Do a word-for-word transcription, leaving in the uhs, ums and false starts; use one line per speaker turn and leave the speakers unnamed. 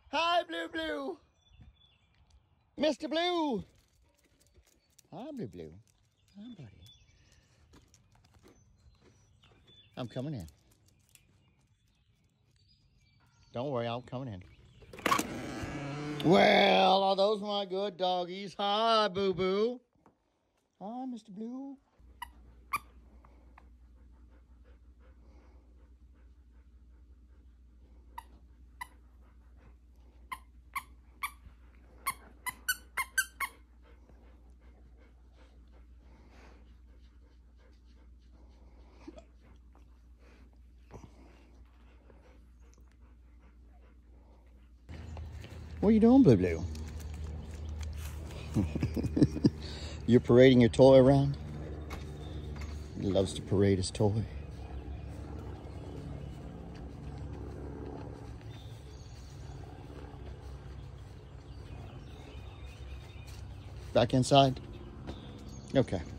Hi, Blue Blue. Mister Blue. Hi, Blue Blue. Hi, buddy. I'm coming in. Don't worry, I'm coming in. Well, are those my good doggies? Hi, Boo Boo. Hi, Mister Blue. What are you doing, Blue Blue? You're parading your toy around? He loves to parade his toy. Back inside? Okay.